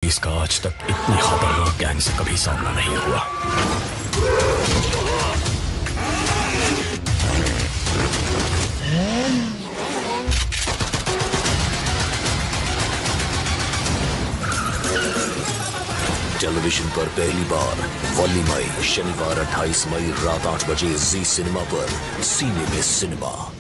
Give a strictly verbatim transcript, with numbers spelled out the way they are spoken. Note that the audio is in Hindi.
इसका आज तक इतनी खतरनाक गैंग से कभी सामना नहीं हुआ। टेलीविजन पर पहली बार वली मई शनिवार अट्ठाईस मई रात आठ बजे जी सिनेमा पर सीने में सिनेमा।